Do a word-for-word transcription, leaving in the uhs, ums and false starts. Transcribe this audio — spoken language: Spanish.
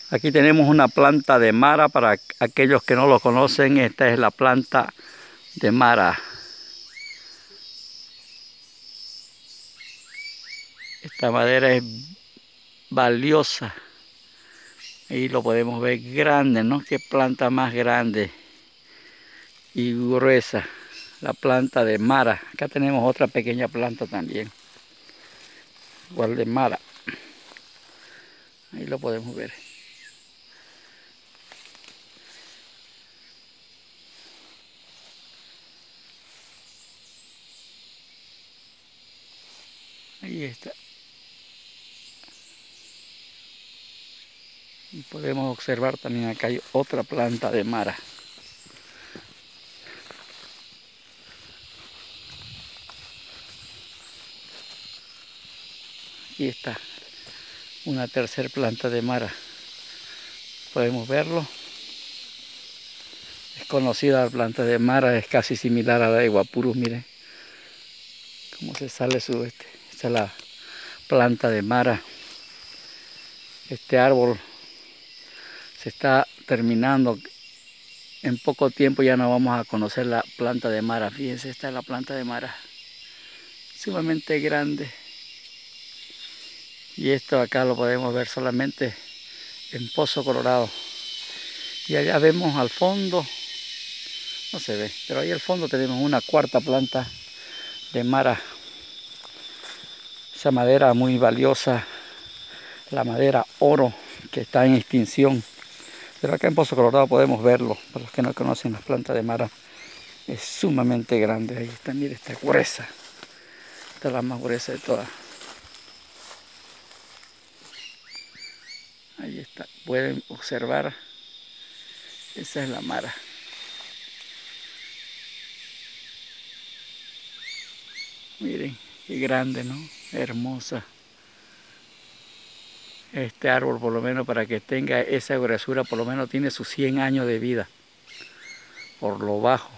Aquí tenemos una planta de mara. Para aquellos que no lo conocen, esta es la planta de mara. Esta madera es valiosa. Ahí lo podemos ver grande, ¿no? Qué planta más grande y gruesa. La planta de mara. Acá tenemos otra pequeña planta también, igual de mara. Ahí lo podemos ver. Ahí está. Y podemos observar también acá hay otra planta de mara. Aquí está una tercera planta de mara. Podemos verlo. Es conocida la planta de mara, es casi similar a la de guapurus. Miren cómo se sale su este. Esta es la planta de mara. Este árbol se está terminando. En poco tiempo ya no vamos a conocer la planta de mara. Fíjense, esta es la planta de mara. Sumamente grande. Y esto acá lo podemos ver solamente en Pozo Colorado. Y allá vemos al fondo, no se ve, pero ahí al fondo tenemos una cuarta planta de mara. Esa madera muy valiosa, la madera oro, que está en extinción. Pero acá en Pozo Colorado podemos verlo. Para los que no conocen, las plantas de mara es sumamente grande. Ahí está, mire, esta gruesa. Esta es la más gruesa de todas. Ahí está, pueden observar. Esa es la mara. Miren, qué grande, ¿no? Hermosa. Este árbol, por lo menos para que tenga esa gruesura, por lo menos tiene sus cien años de vida. Por lo bajo.